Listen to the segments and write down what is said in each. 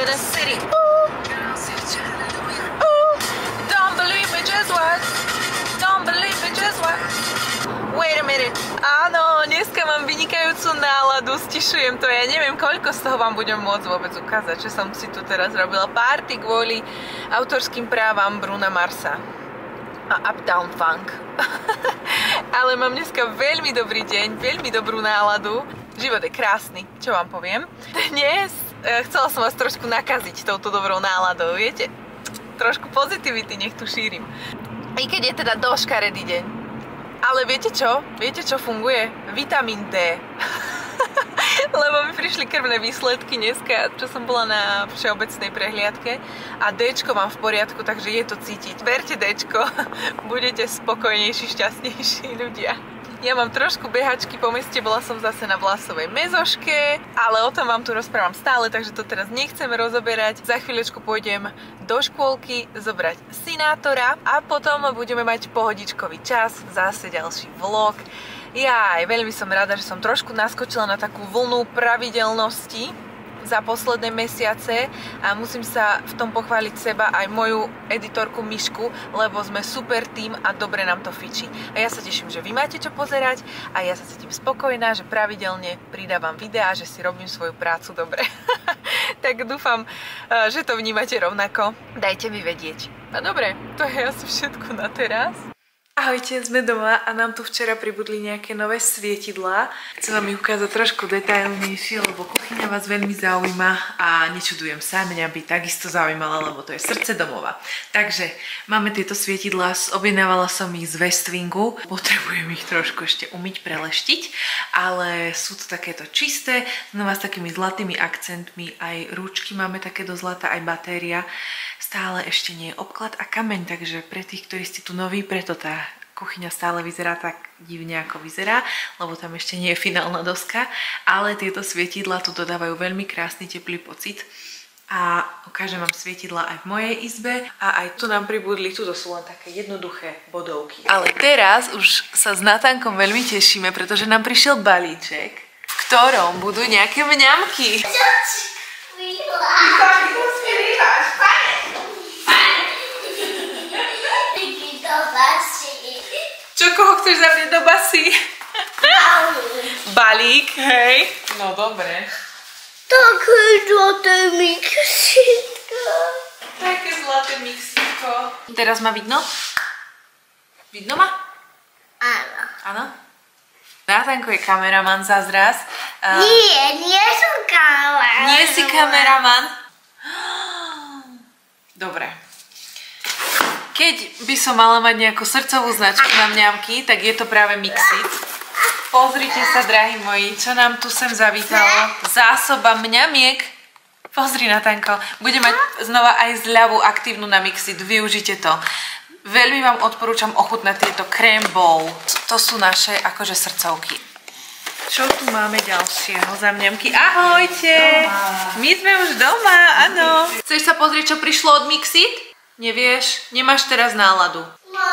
in the city. Ooh. Ooh. Don't believe me, just what? Don't believe me, just what? Wait a minute. Áno, dneska mám vynikajúcu náladu, stišujem to. Ja neviem, koľko z toho vám budem môcť vôbec ukázať, že som si tu teraz robila party kvôli autorským právam Bruna Marsa a Uptown Funk. Ale mám dneska veľmi dobrý deň, veľmi dobrú náladu. Život je krásny, čo vám poviem. Dnes chcela som vás trošku nakaziť touto dobrou náladou, viete? Trošku pozitivity nech tu šírim. I keď je teda dosť škaredý deň. Ale viete čo? Viete čo funguje? Vitamín D. Lebo mi prišli krvné výsledky dneska, čo som bola na všeobecnej prehliadke a Dčko mám v poriadku, takže je to cítiť. Verte Dčko, budete spokojnejší, šťastnejší ľudia. Ja mám trošku behačky po meste, bola som zase na vlasovej mezoške, ale o tom vám tu rozprávam stále, takže to teraz nechcem rozoberať. Za chvíľočku pôjdem do škôlky zobrať synátora a potom budeme mať pohodičkový čas, zase ďalší vlog. Ja aj veľmi som rada, že som trošku naskočila na takú vlnu pravidelnosti za posledné mesiace a musím sa v tom pochváliť seba aj moju editorku Mišku, lebo sme super tým a dobre nám to fičí. A ja sa teším, že vy máte čo pozerať a ja sa cítim spokojná, že pravidelne pridávam videá, že si robím svoju prácu dobre. Tak dúfam, že to vnímate rovnako. Dajte mi vedieť. No dobre, to je asi všetko na teraz. Ahojte, sme doma a nám tu včera pribudli nejaké nové svietidlá. Chcem vám ich ukázať trošku detailnejšie, lebo kuchyňa vás veľmi zaujíma a nečudujem sa, mňa by takisto zaujímala, lebo to je srdce domova. Takže máme tieto svietidlá, objednávala som ich z Westwingu, potrebujem ich trošku ešte umyť, preleštiť, ale sú to takéto čisté, znova s takými zlatými akcentmi, aj rúčky máme také do zlata, aj batéria. Stále ešte nie je obklad a kameň, takže pre tých, ktorí ste tu noví, preto tá kuchyňa stále vyzerá tak divne, ako vyzerá, lebo tam ešte nie je finálna doska, ale tieto svietidlá tu dodávajú veľmi krásny teplý pocit a ukážem vám svietidlá aj v mojej izbe a aj tu nám pribudli, tu sú len také jednoduché bodovky. Ale teraz už sa s Natánkom veľmi tešíme, pretože nám prišiel balíček, v ktorom budú nejaké mňamky. Čo, koho chceš zavrieť do basy? Balík, hej? No dobre. Také zlaté mixitko. Také zlaté mixitko. Teraz ma vidno? Vidno ma? Áno. Áno? Natánko je kameraman zázraz. Nie som kameraman. Nie si kameraman? Dobre. Keď by som mala mať nejakú srdcovú značku na mňamky, tak je to práve Mixit. Pozrite sa, drahí moji, čo nám tu sem zavítalo. Zásoba mňamiek. Pozri, Natánko. Bude mať znova aj zľavu aktívnu na Mixit. Využite to. Veľmi vám odporúčam ochutnať tieto krém bowl. To sú naše akože srdcovky. Čo tu máme ďalšieho za mňamky? Ahojte! My sme už doma, áno. Chceš sa pozrieť, čo prišlo od Mixit? Nevieš? Nemáš teraz náladu?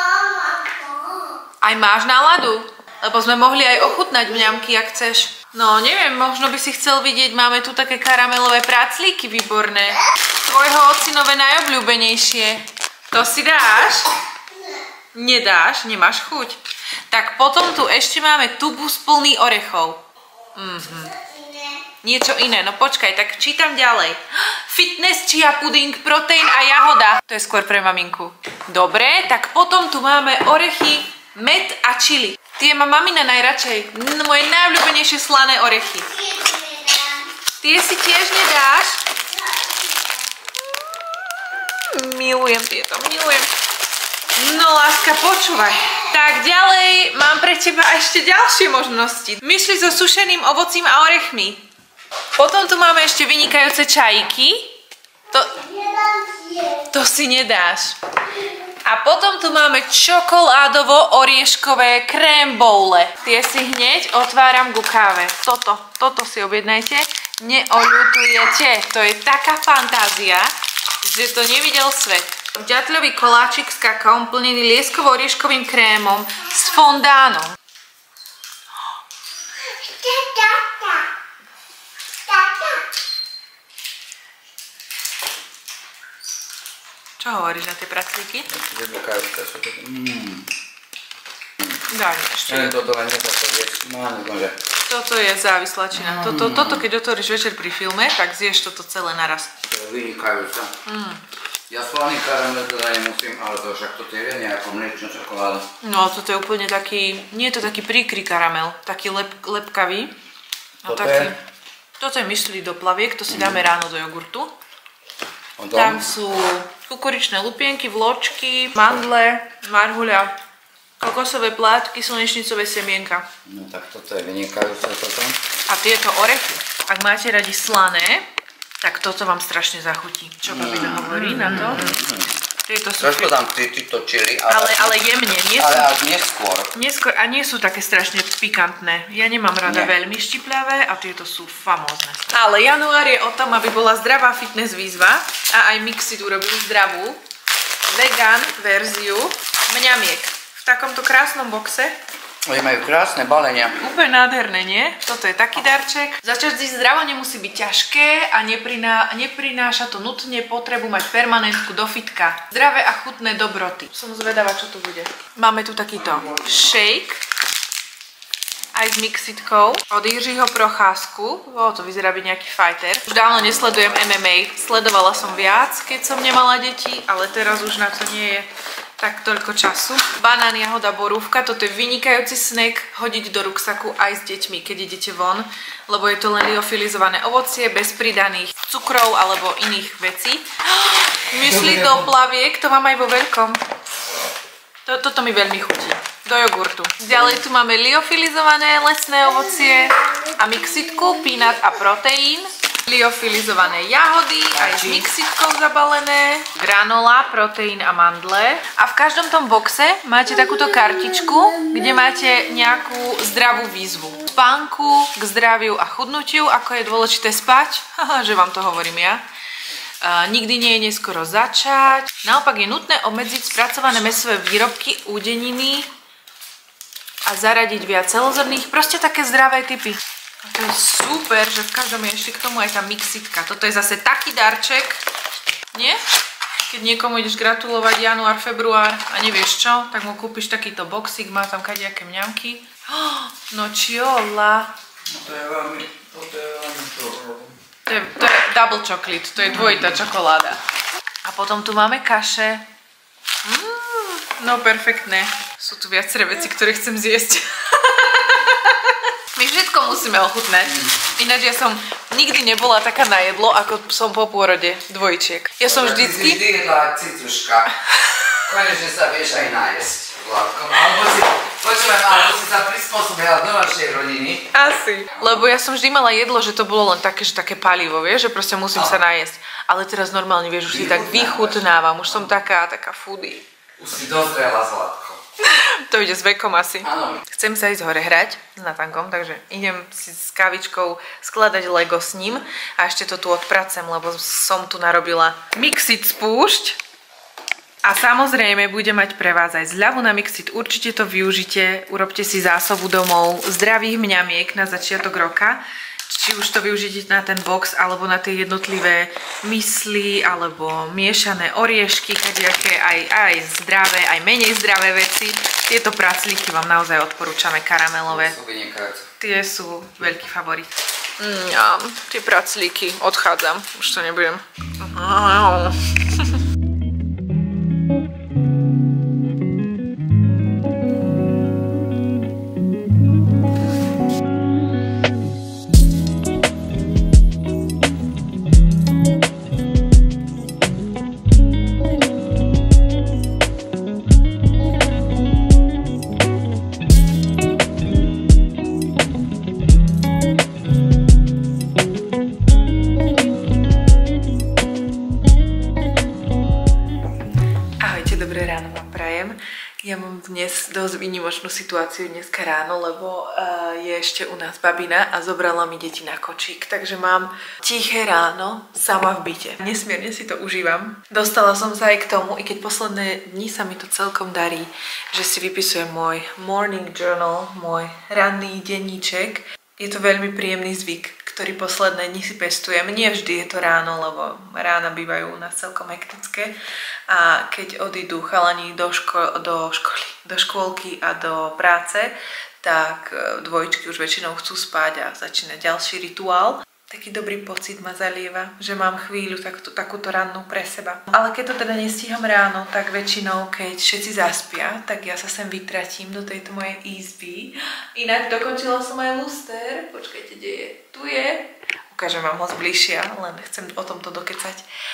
Aj máš náladu? Lebo sme mohli aj ochutnať mňamky, ak chceš. No, neviem, možno by si chcel vidieť, máme tu také karamelové práclíky výborné. Tvojho ocinové najobľúbenejšie. To si dáš? Nedáš? Nemáš chuť? Tak potom tu ešte máme tubus plný orechov. Niečo iné, no počkaj, tak čítam ďalej. Fitness chia puding, proteín a jahoda. To je skôr pre maminku. Dobre, tak potom tu máme orechy, med a čili. Tie má mamina najradšej. Moje najobľúbenejšie slané orechy. Tie si tiež nedáš? Milujem tieto, milujem. No láska, počúvaj. Tak ďalej mám pre teba ešte ďalšie možnosti. Myšli so sušeným ovocím a orechmi. Potom tu máme ešte vynikajúce čajíky. To si nedáš. A potom tu máme čokoládovo-orieškové krém bowle. Tie si hneď otváram ku káve. Toto si objednajte. Neoľutujete. To je taká fantázia, že to nevidel svet. Ďatľový koláčik s kakaom plnený lieskovo-orieškovým krémom s fondánom. Čo hovoríš na tie praclíky? Vynikajúce sú to. Daj mi ešte. Neviem toto len nezapodieš. No nemôže. Toto je závislačina. Toto keď otvoríš večer pri filme, tak zješ toto celé naraz. To je vynikajúce. Ja slaný karamel teda nemusím, ale to však toto je nejaká mliečna čokoláda. No toto je úplne taký, nie je to taký príkry karamel, taký lepkavý. No, toto je myšli do plaviek, to si dáme ráno do jogurtu. Tam sú kukuričné lupienky, vločky, mandle, marhuľa, kokosové plátky, slnečnicové semienka. No tak toto je vynikajúce toto. A tieto orechy, ak máte radi slané, tak toto vám strašne zachutí. Čo babina hovorí na to? Tieto sú... Trošku tam títo čili, ale jemne, nie sú... Ale až neskôr. A nie sú také strašne pikantné. Ja nemám rada veľmi štiplavé a tieto sú famózne. Ale január je o tom, aby bola zdravá fitness výzva a aj Mixit urobil zdravú vegan verziu mňamiek. V takomto krásnom boxe. Oni majú krásne balenia. Úplne nádherné, nie? Toto je taký darček. Začať zjesť zdravo nemusí byť ťažké a neprináša to nutne potrebu mať permanentku do fitka. Zdravé a chutné dobroty. Som zvedavá, čo tu bude. Máme tu takýto shake aj s mixitkou od Jiřího Procházku. To vyzerá byť nejaký fighter. Už dávno nesledujem MMA. Sledovala som viac, keď som nemala deti, ale teraz už na to nie je tak toľko času. Banán, jahoda, borúvka, toto je vynikajúci snack hodiť do ruksaku aj s deťmi, keď idete von, lebo je to len liofilizované ovocie, bez pridaných cukrov alebo iných vecí. Mysli do plaviek, to mám aj vo veľkom. Toto mi veľmi chutí. Do jogurtu. Ďalej tu máme liofilizované lesné ovocie a mixitku, peanut a proteín. Liofilizované jahody, aj s mixitkou zabalené, granola, proteín a mandle. A v každom tom boxe máte takúto kartičku, kde máte nejakú zdravú výzvu. Spánku, k zdraviu a chudnutiu, ako je dôležité spať, že vám to hovorím ja. Nikdy nie je neskoro začať. Naopak je nutné obmedziť spracované mäsové výrobky, údeniny a zaradiť viac celozrnných, proste také zdravé typy. A to je super, že v každom je ešte k tomu aj tá mixitka. Toto je zase taký darček, nie? Keď niekomu ideš gratulovať január, február a nevieš čo, tak mu kúpiš takýto boxík, má tam kadejaké mňamky. No čiola. To je veľmi to je double chocolate, to je dvojitá čokoláda. A potom tu máme kaše. No perfektné. Sú tu viaceré veci, ktoré chcem zjesť. My všetko musíme ochutnať. Ináč ja som nikdy nebola taká na jedlo, ako som po pôrode dvojčiek. Ja som vždycky... Ty si vždy jedla cicuška. Konečne sa vieš aj nájsť, Vládkom. Alebo si sa prispôsobila do našej rodiny. Asi. Lebo ja som vždy mala jedlo, že to bolo len také, že také palivo, vieš, že proste musím sa najesť. Ale teraz normálne, vieš, už si tak vychutnávam. Už som taká foodie. Už si dozrela, Zlatko. To ide s vekom asi. Áno. Chcem sa ísť hore hrať s Natankom, takže idem si s kávičkou skladať Lego s ním a ešte to tu odpracem, lebo som tu narobila Mixit spúšť. A samozrejme bude mať pre vás aj zľavu na Mixit, určite to využite, urobte si zásobu domov zdravých mňamiek na začiatok roka. Či už to využite na ten box, alebo na tie jednotlivé mysli, alebo miešané oriešky, kadejaké aj zdravé, aj menej zdravé veci. Tieto praclíky vám naozaj odporúčame, karamelové. Sú vynikajúce. Tie sú veľký favorit. Tie praclíky, odchádzam, už to nebudem. Ja mám dnes dosť výnimočnú situáciu dneska ráno, lebo je ešte u nás babina a zobrala mi deti na kočík, takže mám tiché ráno sama v byte. Nesmierne si to užívam. Dostala som sa aj k tomu, i keď posledné dni sa mi to celkom darí, že si vypisujem môj morning journal, môj ranný denníček. Je to veľmi príjemný zvyk, ktorý posledné dni si pestujem. Nie vždy je to ráno, lebo rána bývajú u nás celkom hektické, a keď odídu chalani do škôlky a do práce, tak dvojčky už väčšinou chcú spať a začína ďalší rituál. Taký dobrý pocit ma zalieva, že mám chvíľu takúto rannú pre seba. Ale keď to teda nestíham ráno, tak väčšinou, keď všetci zaspia, tak ja sa sem vytratím do tejto mojej izby. Inak dokončila som aj luster. Počkajte, kde je? Tu je. Ukážem vám ho zbližšia, len chcem o tomto dokecať.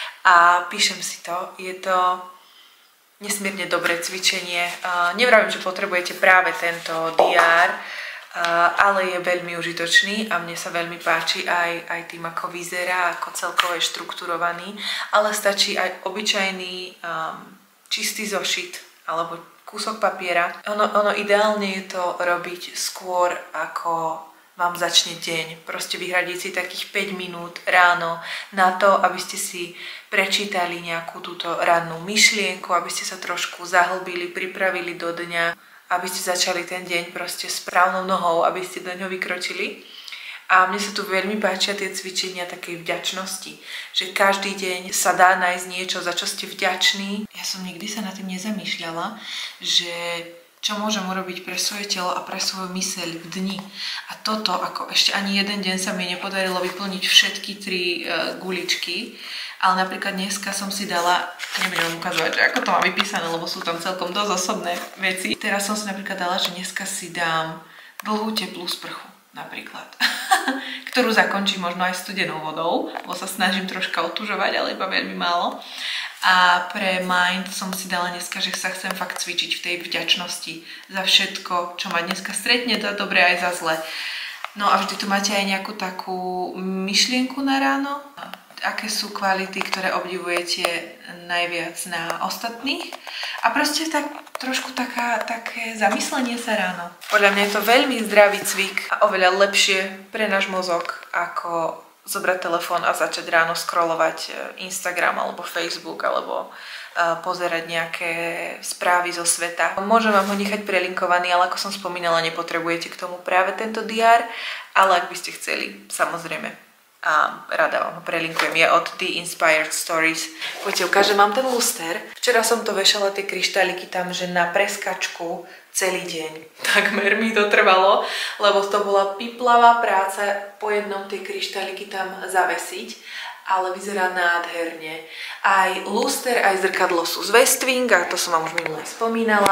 A píšem si to. Je to nesmierne dobré cvičenie. Nevravím, že potrebujete práve tento DR, ale je veľmi užitočný a mne sa veľmi páči aj tým, ako vyzerá, ako celkovo je štrukturovaný, ale stačí aj obyčajný čistý zošit alebo kúsok papiera. Ono ideálne je to robiť skôr, ako vám začne deň. Proste vyhradiť si takých 5 minút ráno na to, aby ste si prečítali nejakú túto rannú myšlienku, aby ste sa trošku zahlbili, pripravili do dňa, aby ste začali ten deň proste správnou nohou, aby ste do ňoho vykročili. A mne sa tu veľmi páčia tie cvičenia takej vďačnosti, že každý deň sa dá nájsť niečo, za čo ste vďační. Ja som nikdy sa nad tým nezamýšľala, že čo môžem urobiť pre svoje telo a pre svoju myseľ v dni. A toto, ako ešte ani jeden deň sa mi nepodarilo vyplniť všetky 3 guličky, ale napríklad dneska som si dala, nebudem ukazovať, že ako to mám vypísané, lebo sú tam celkom dosť osobné veci. Teraz som si napríklad dala, že dneska si dám dlhú teplú sprchu, napríklad, ktorú zakončím možno aj studenou vodou, lebo sa snažím troška otužovať, ale iba veľmi málo. A pre mind som si dala dneska, že sa chcem fakt cvičiť v tej vďačnosti za všetko, čo ma dneska stretne, za dobre aj za zle. No a vždy tu máte aj nejakú takú myšlienku na ráno. Aké sú kvality, ktoré obdivujete najviac na ostatných. A proste tak trošku také zamyslenie sa ráno. Podľa mňa je to veľmi zdravý cvik a oveľa lepšie pre náš mozog, ako zobrať telefón a začať ráno scrollovať Instagram alebo Facebook alebo pozerať nejaké správy zo sveta. Môžem vám ho nechať prelinkovaný, ale ako som spomínala, nepotrebujete k tomu práve tento DR, ale ak by ste chceli, samozrejme. A rada vám ho prelinkujem, je od The Inspired Stories. Poďte, ukážem, mám ten luster. Včera som to vešala tie kryštáliky tam, že na preskačku celý deň. Takmer mi to trvalo, lebo to bola piplavá práca po jednom tie kryštáliky tam zavesiť, ale vyzerá nádherne. Aj luster, aj zrkadlo sú z Westwing, a to som vám už minule spomínala.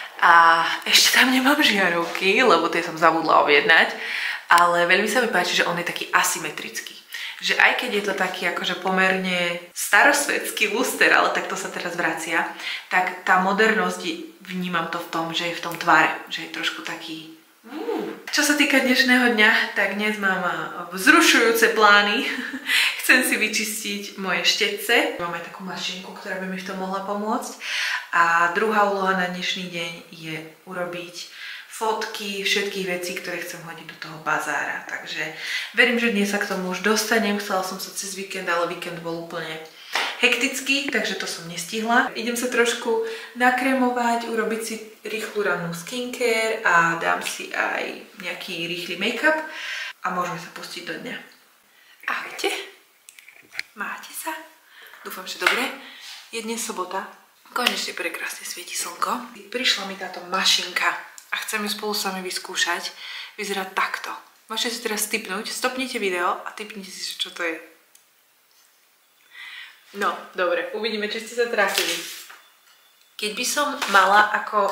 A ešte tam nemám žiarovky, lebo tie som zabudla objednať. Ale veľmi sa mi páči, že on je taký asymetrický. Že aj keď je to taký akože pomerne starosvedský luster, ale takto sa teraz vracia, tak tá modernosť, vnímam to v tom, že je v tom tvare, že je trošku taký... Čo sa týka dnešného dňa, tak dnes mám vzrušujúce plány. Chcem si vyčistiť moje štetce. Mám aj takú mašinku, ktorá by mi v tom mohla pomôcť. A druhá úloha na dnešný deň je urobiť fotky všetkých vecí, ktoré chcem hodiť do toho bazára. Takže verím, že dnes sa k tomu už dostanem. Chcela som sa cez víkend, ale víkend bol úplne hektický, takže to som nestihla. Idem sa trošku nakrémovať, urobiť si rýchlu rannú skincare a dám si aj nejaký rýchly make-up a môžeme sa pustiť do dňa. Ahojte. Máte sa? Dúfam, že dobre. Je dnes sobota. Konečne prekrásne svieti slnko. Prišla mi táto mašinka a chcem ju spolu s vami vyskúšať. Vyzerá takto. Môžete si teraz tipnúť, stopnite video a tipnite si, čo to je. No, dobre, uvidíme, či ste sa trafili. Keď by som mala ako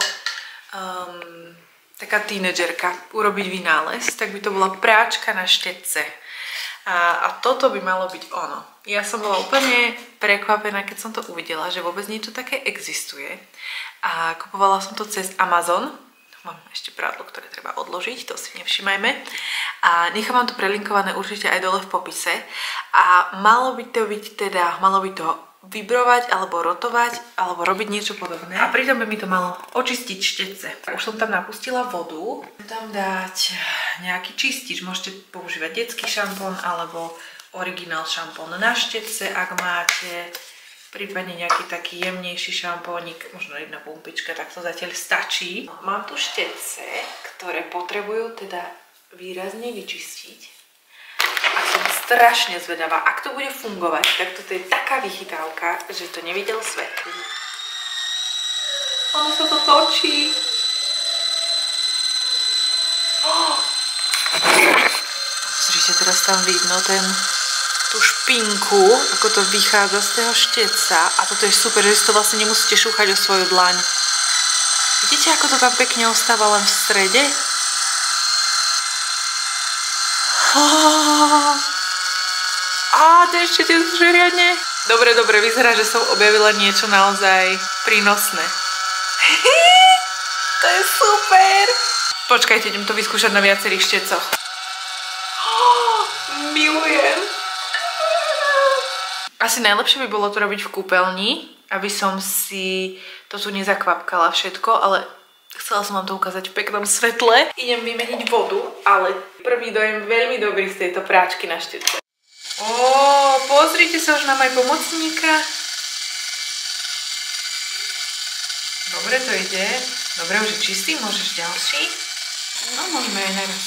taká tínedžerka urobiť vynález, tak by to bola práčka na štetce. A toto by malo byť ono. Ja som bola úplne prekvapená, keď som to uvidela, že vôbec niečo také existuje. A kupovala som to cez Amazon. Mám ešte prádlo, ktoré treba odložiť, to si nevšimajme. A nechám vám to prelinkované určite aj dole v popise. A malo by to vibrovať, alebo rotovať, alebo robiť niečo podobné. A pritom by mi to malo očistiť štetce. Už som tam napustila vodu. Tam dať nejaký čistič. Môžete používať detský šampón, alebo originál šampón na štetce, ak máte. Prípadne nejaký taký jemnejší šampónik, možno jedna pumpička, tak to zatiaľ stačí. Mám tu štetce, ktoré potrebujú teda výrazne vyčistiť. A som strašne zvedavá. Ak to bude fungovať, tak toto je taká vychytávka, že to nevidel svet. Ono sa to točí. Pozrite, teraz tam vidno tú špinku, ako to vychádza z toho šteca. A toto je super, že si to vlastne nemusíte šúchať o svoju dlaň. Vidíte, ako to tam pekne ostáva len v strede? To ešte tie zžeriadne. Dobre, vyzerá, že som objavila niečo naozaj prínosné. To je super. Počkajte, idem to vyskúšať na viacerých štecoch. Milujem. Asi najlepšie by bolo to robiť v kúpeľni, aby som si to tu nezakvapkala všetko, ale chcela som vám to ukázať v peknom svetle. Idem vymeniť vodu, ale prvý dojem veľmi dobrý z tejto práčky na štece. Pozrite sa, už mám aj pomocníka. Dobre, to ide. Dobre, už je čistý, môžeš ďalší. No, môžeme aj naraz.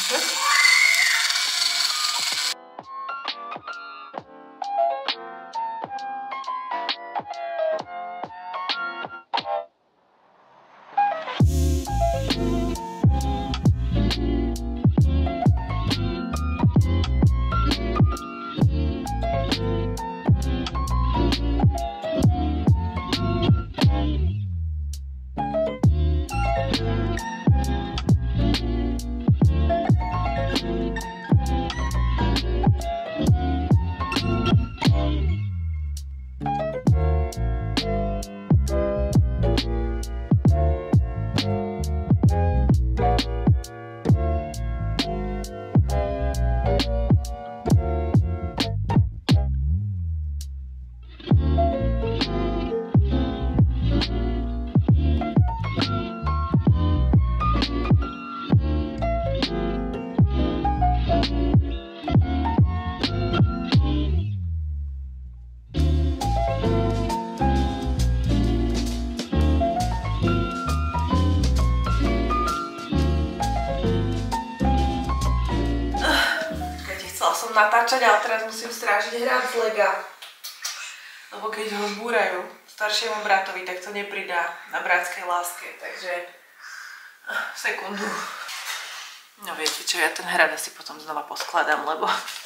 Natáčať, ale teraz musím strážiť hrad z lega. Lebo keď ho zbúrajú staršiemu bratovi, tak to nepridá na bratskej láske. Takže sekundu. No viete čo, ja ten hrad asi potom znova poskladám, lebo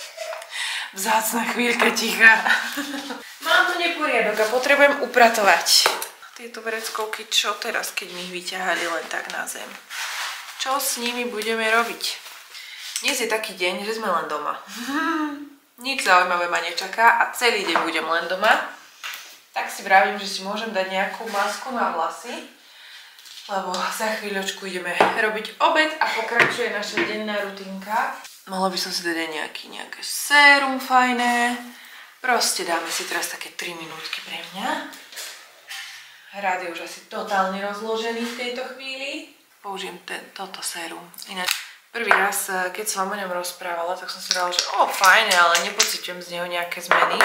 vzácna chvíľka ticha. Mám tu neporiadok a potrebujem upratovať tieto vreckovky. Čo teraz, keď mi ich vyťahali len tak na zem? Čo s nimi budeme robiť? Dnes je taký deň, že sme len doma. Nič zaujímavé ma nečaká a celý deň budem len doma. Tak si vravím, že si môžem dať nejakú masku na vlasy, lebo za chvíľočku ideme robiť obed a pokračuje naša denná rutinka. Mohla by som si dať aj nejaké sérum fajné. Proste dáme si teraz také 3 minútky pre mňa. Hrad je už asi totálne rozložený v tejto chvíli. Použijem toto sérum. Ináč prvý raz, keď som vám o ňom rozprávala, tak som si dala, že fajne, ale nepociťujem z neho nejaké zmeny.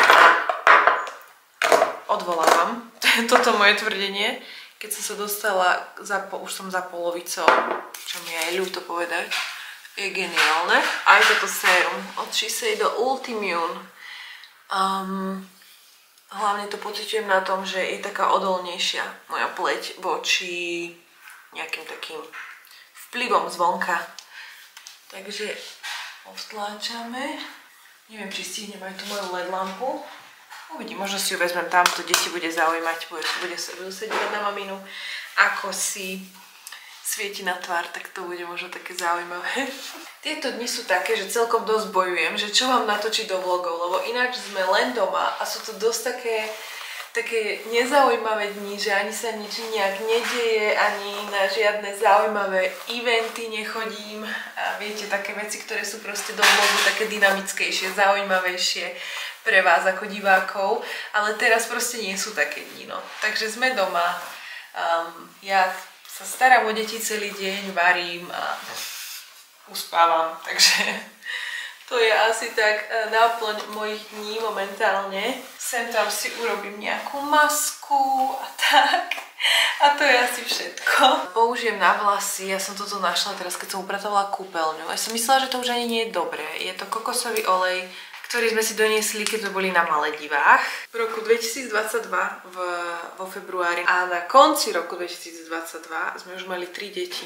Odvolávam toto moje tvrdenie, keď som sa dostala, už som za polovicou, čo mi je ľúto povedať, je geniálne. Aj toto sérum od Shiseido Ultimune. Hlavne to pociťujem na tom, že je taká odolnejšia moja pleť voči nejakým takým vplyvom zvonka. Takže odtláčame. Neviem, či stihnem aj tú moju LED lampu. Uvidím, možno si ju vezmem tam, to deti bude zaujímať, budú sedieť na maminu, ako si svieti na tvár, tak to bude možno také zaujímavé. Tieto dni sú také, že celkom dosť bojujem, že čo mám natočiť do vlogov, lebo ináč sme len doma a sú to dosť také nezaujímavé dni, že ani sa nič nejak nedieje, ani na žiadne zaujímavé eventy nechodím. A viete, také veci, ktoré sú proste do vlogu také dynamickejšie, zaujímavejšie pre vás ako divákov. Ale teraz proste nie sú také dni, no. Takže sme doma. Ja sa starám o deti celý deň, varím a uspávam, takže to je asi tak náplň mojich dní momentálne. Sem tam si urobím nejakú masku a tak. A to je asi všetko. Použijem na vlasy, ja som toto našla teraz, keď som upratovala kúpeľňu. Ja som myslela, že to už ani nie je dobré. Je to kokosový olej, ktorý sme si doniesli, keď sme boli na Maledivách v roku 2022 vo februári. A na konci roku 2022 sme už mali 3 deti.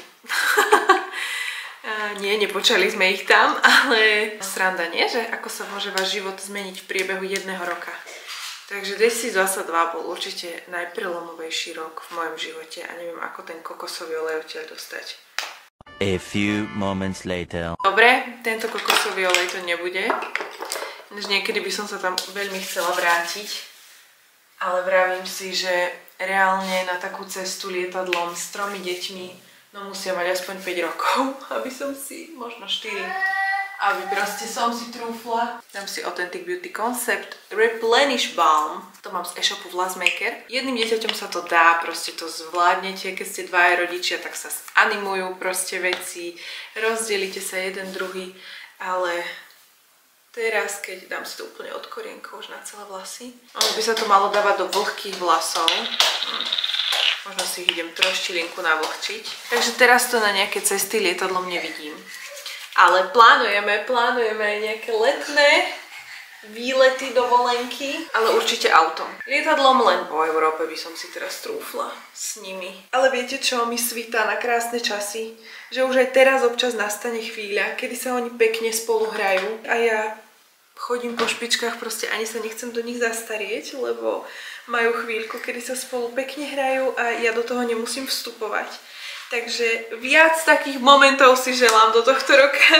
Nie, nepočali sme ich tam, ale sranda nie, že ako sa môže váš život zmeniť v priebehu 1 roka. Takže 2022 bol určite najprelomovejší rok v mojom živote a neviem, ako ten kokosový olej odtiaľ dostať. A few moments later. Dobre, tento kokosový olej to nebude. Niekedy by som sa tam veľmi chcela vrátiť, ale vravím si, že reálne na takú cestu lietadlom s 3 deťmi no musia mať aspoň 5 rokov, aby som si, možno 4, aby proste som si trúfla. Dám si Authentic Beauty Concept Replenish Balm. To mám z e-shopu Vlazmaker. Jedným dieťaťom sa to dá, proste to zvládnete. Keď ste 2 rodičia, tak sa animujú proste veci. Rozdelíte sa jeden druhý, ale teraz, keď dám si to úplne od korienkov už na celé vlasy. By sa to malo dávať do vlhkých vlasov. Možno si ich idem troštilinku navlhčiť. Takže teraz to na nejaké cesty lietadlom nevidím. Ale plánujeme nejaké letné výlety, dovolenky, ale určite autom. Lietadlom len po Európe by som si teraz trúfla s nimi. Ale viete čo, mi svítá na krásne časy, že už aj teraz občas nastane chvíľa, kedy sa oni pekne spolu hrajú a ja chodím po špičkách, proste ani sa nechcem do nich zastarieť, lebo majú chvíľku, kedy sa spolu pekne hrajú a ja do toho nemusím vstupovať. Takže viac takých momentov si želám do tohto roka.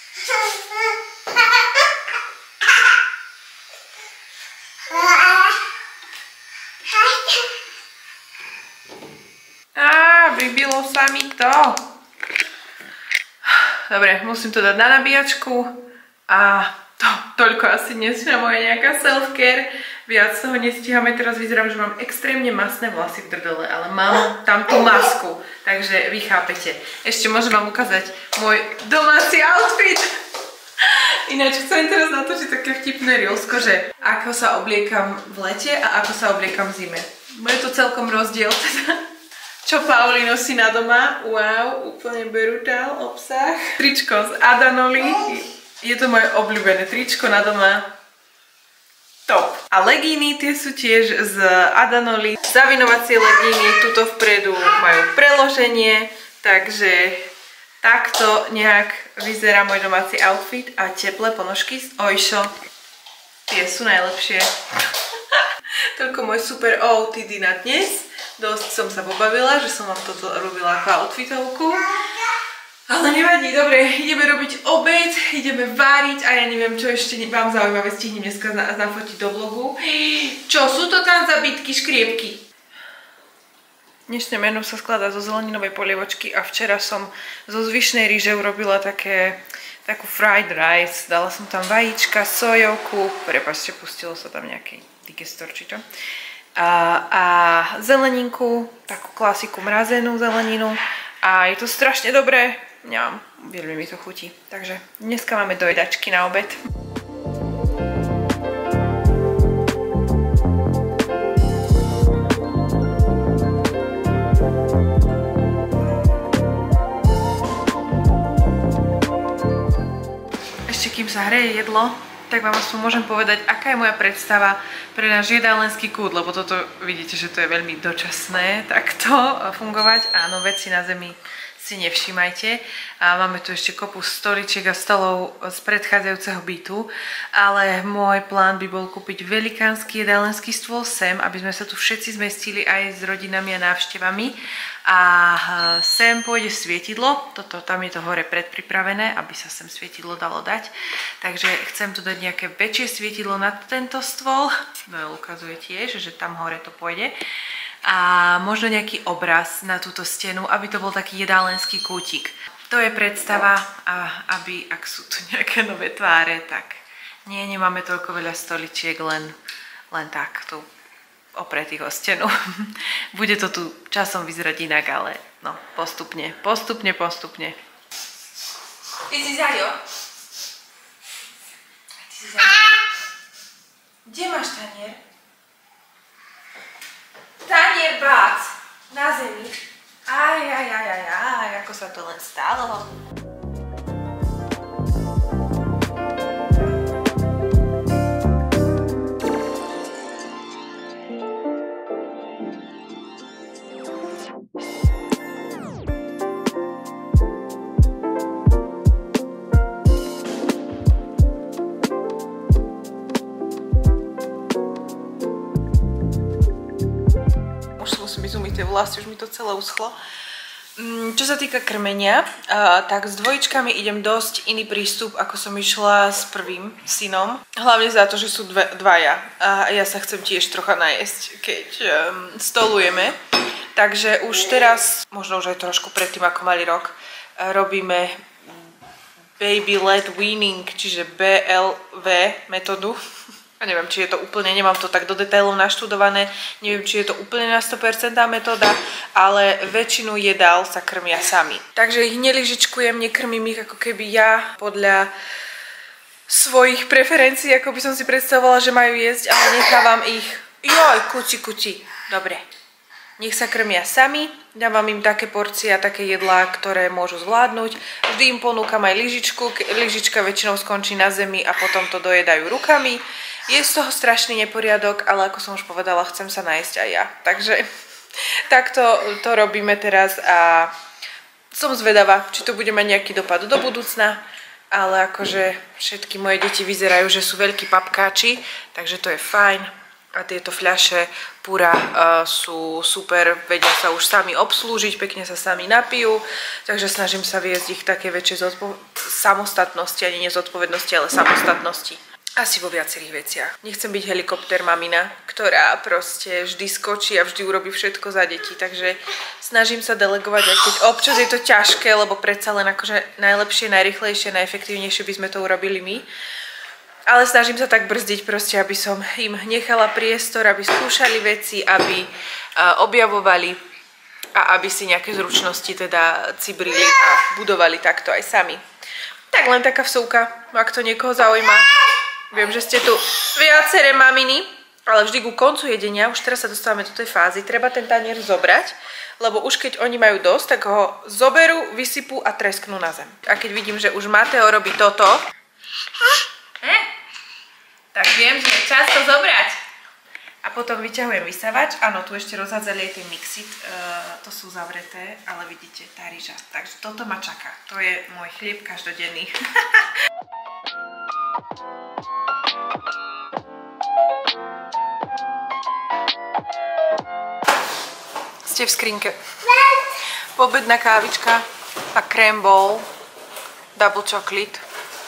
Vybilo sa mi to. Dobre, musím to dať na nabíjačku a toľko asi dnes na moje nejaká self-care. Viac toho nestíhame, teraz vyzerám, že mám extrémne masné vlasy v drdole, ale mám tam tú masku, takže vy chápete. Ešte môžem vám ukázať môj domáci outfit. Ináč chcem teraz natočiť také vtipné reelsko, že ako sa obliekam v lete a ako sa obliekam v zime. Bude to celkom rozdiel teda. Čo Pauli nosí na doma, wow, úplne brutál obsah. Tričko z Adanoli, je to moje obľúbené tričko na doma. Top. A legíny, tie sú tiež z Adanoli. Zavinovacie legíny, tuto vpredu majú preloženie, takže takto nejak vyzerá môj domáci outfit a teplé ponožky z Oysho. Tie sú najlepšie. Toľko môj super OOTD na dnes. Dosť som sa pobavila, že som vám toto robila ako outfitovku. Ale nevadí, dobre, ideme robiť obed, ideme váriť a ja neviem, čo ešte vám zaujímavé stihnem dneska nafotiť do vlogu. Čo sú to tam za bitky, škriepky? Dnešné menu sa skladá zo zeleninovej polievočky a včera som zo zvyšnej ryže urobila takú fried rice. Dala som tam vajíčka, sojovku, prepáčte, pustilo sa tam nejaký digestor či čo. A zeleninku, takú klasiku mrazenú zeleninu a je to strašne dobré. Veľmi mi to chutí. Takže dneska máme dojedačky na obed. Ešte kým sa hreje jedlo, tak vám aspoň môžem povedať, aká je moja predstava pre náš jedálenský kút, lebo toto vidíte, že to je veľmi dočasné takto fungovať. Áno, veci na zemi si nevšímajte. A máme tu ešte kopu stoličiek a stolov z predchádzajúceho bytu, ale môj plán by bol kúpiť velikánsky jedálenský stôl sem, aby sme sa tu všetci zmestili aj s rodinami a návštevami. A sem pôjde svietidlo, tam je to hore predpripravené, aby sa sem svietidlo dalo dať. Takže chcem tu dať nejaké väčšie svietidlo na tento stôl. No ukazuje tiež, že tam hore to pôjde. A možno nejaký obraz na túto stenu, aby to bol taký jedálenský kútik. To je predstava, aby ak sú tu nejaké nové tváre, tak nemáme toľko veľa stoličiek, len tak tu opretých o stenu. Bude to tu časom vyzerať inak, ale no, postupne. Ty si Zajo? Kde máš tanier? Tanier bác! Na zemi. Aj, ako sa to len stalo. vlasy, už mi to celé uschlo. Čo sa týka krmenia, tak s dvojičkami idem dosť iný prístup, ako som išla s prvým synom. Hlavne za to, že sú dvaja a ja sa chcem tiež trocha najesť, keď stolujeme. Takže už teraz, možno už aj trošku predtým, ako mali rok, robíme Baby Led Weaning, čiže BLV metódu. A neviem, či je to úplne, nemám to tak do detailov naštudované, neviem, či je to úplne na 100% metóda, ale väčšinu jedál sa krmia sami. Takže ich neližičkujem, nekrmím ich ako keby ja podľa svojich preferencií, ako by som si predstavovala, že majú jesť, ale nechávam ich, kuci, dobre. Nech sa krmia sami, dávam im také porcie a také jedlá, ktoré môžu zvládnuť. Vždy im ponúkam aj lyžičku, lyžička väčšinou skončí na zemi a potom to dojedajú rukami. Je z toho strašný neporiadok, ale ako som už povedala, chcem sa najesť aj ja. Takže takto to robíme teraz a som zvedavá, či to bude mať nejaký dopad do budúcna, ale akože všetky moje deti vyzerajú, že sú veľkí papkáči, takže to je fajn. A tieto fľaše pura sú super, vedia sa už sami obslúžiť, pekne sa sami napijú, takže snažím sa viesť ich také väčšej samostatnosti, ani nezodpovednosti, ale samostatnosti. Asi vo viacerých veciach. Nechcem byť helikopter mamina, ktorá proste vždy skočí a vždy urobí všetko za deti, takže snažím sa delegovať, aj keď občas je to ťažké, lebo predsa len akože najlepšie, najrýchlejšie, najefektívnejšie by sme to urobili my. Ale snažím sa tak brzdiť proste, aby som im nechala priestor, aby skúšali veci, aby objavovali a aby si nejaké zručnosti teda cibrili a budovali takto aj sami. Tak len taká vsúka, ak to niekoho zaujíma. Viem, že ste tu viaceré maminy, ale vždy ku koncu jedenia, už teraz sa dostávame do tej fázy, treba ten tanier zobrať, lebo už keď oni majú dosť, tak ho zoberú, vysypú a tresknú na zem. A keď vidím, že už Mateo robí toto, tak viem, že je čas to zobrať. A potom vyťahujem vysavač. Áno, tu ešte rozhádzali aj tie mixit. To sú zavreté, ale vidíte, tá ryža. Takže toto ma čaká. To je môj chlieb každodenný. Ste v skrinke. Poobedná kávička a krém bowl. Double chocolate.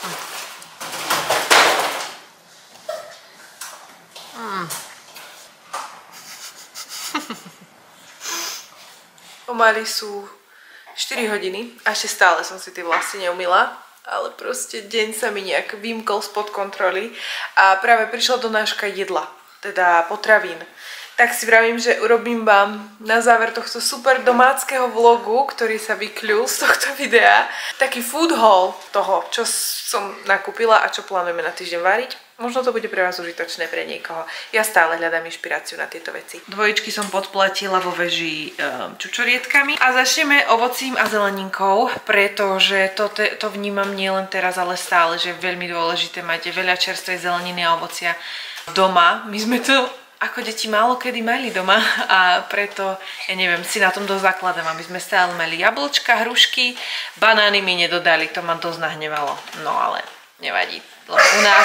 Pomaly sú 4 hodiny a ešte stále som si tie vlasy neumyla, ale proste deň sa mi nejak vymkol spod kontroly a práve prišla donáška jedla, teda potravín. Tak si vravím, že urobím vám na záver tohto super domáckeho vlogu, ktorý sa vykľul z tohto videa, taký food haul toho, čo som nakúpila a čo plánujeme na týždeň variť. Možno to bude pre vás užitočné pre niekoho. Ja stále hľadám inšpiráciu na tieto veci. Dvojičky som podplatila vo veži čučorietkami. A začneme ovocím a zeleninkou, pretože to vnímam nielen teraz, ale stále, že je veľmi dôležité mať veľa čerstvej zeleniny a ovocia doma. My sme to ako deti málo kedy mali doma a preto, ja neviem, si na tom dosť zakladám, aby sme stále mali jablčka, hrušky, banány mi nedodali, to ma dosť nahnevalo. No ale nevadí, lebo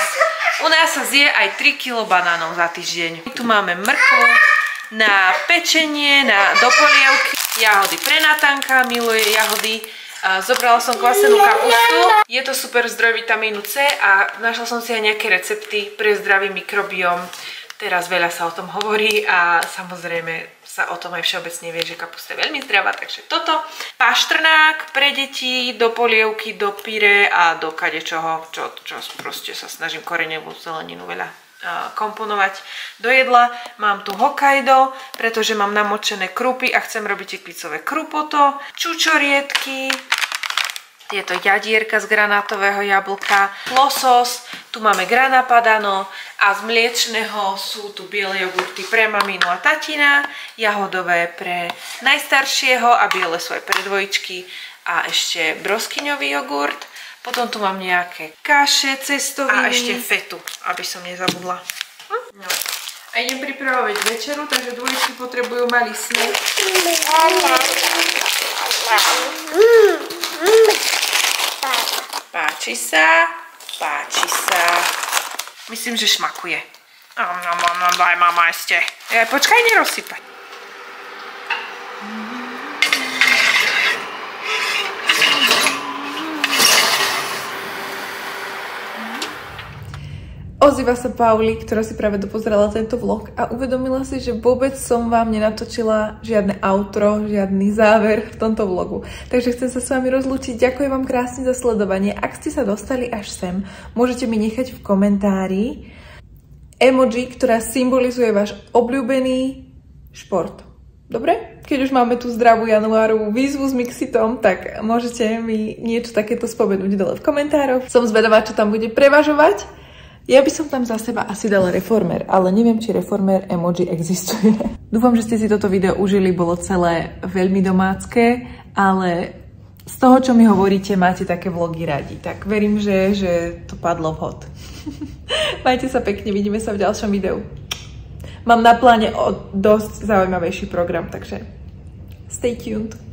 u nás sa zje aj 3 kg banánov za týždeň. Tu máme mrkvu na pečenie, do polievky, jahody pre Natánka, miluje jahody. Zobrala som kvasenú kapustu. Je to super zdroj vitamínu C a našla som si aj nejaké recepty pre zdravý mikrobióm. Teraz veľa sa o tom hovorí a samozrejme sa o tom aj všeobecne vie, že kapusta je veľmi zdravá, takže toto. Paštrnák pre deti, do polievky, do pyré a do kadečoho, čo proste sa snažím koreňovú zeleninu veľa komponovať do jedla. Mám tu Hokkaido, pretože mám namočené krupy a chcem robiť tekvicové krupoto, čučoriedky, tieto jadierka z granátového jablka, losos, tu máme grana padano a z mliečného sú tu biele jogurty pre maminu a tatina, jahodové pre najstaršieho a biele sú aj pre dvojičky a ešte broskyňový jogurt. Potom tu mám nejaké kaše, cestoviny a ešte fetu, aby som nezabudla. No. A idem pripravovať večeru, takže dvojičky potrebujú malý snack. Páči sa, páči sa. Myslím, že šmakuje. Daj mama ešte. Počkaj, nerozsypať. Ozýva sa Pauli, ktorá si práve dopozerala tento vlog a uvedomila si, že vôbec som vám nenatočila žiadne outro, žiadny záver v tomto vlogu. Takže chcem sa s vami rozlúčiť. Ďakujem vám krásne za sledovanie. Ak ste sa dostali až sem, môžete mi nechať v komentári emoji, ktorá symbolizuje váš obľúbený šport. Dobre? Keď už máme tú zdravú januárovú výzvu s Mixitom, tak môžete mi niečo takéto spomenúť dole v komentároch. Som zvedavá, čo tam bude prevažovať. Ja by som tam za seba asi dala reformer, ale neviem, či reformer emoji existuje. Dúfam, že ste si toto video užili, bolo celé veľmi domácké, ale z toho, čo mi hovoríte, máte také vlogy radi. Tak verím, že to padlo vhod. Majte sa pekne, vidíme sa v ďalšom videu. Mám na pláne dosť zaujímavejší program, takže stay tuned.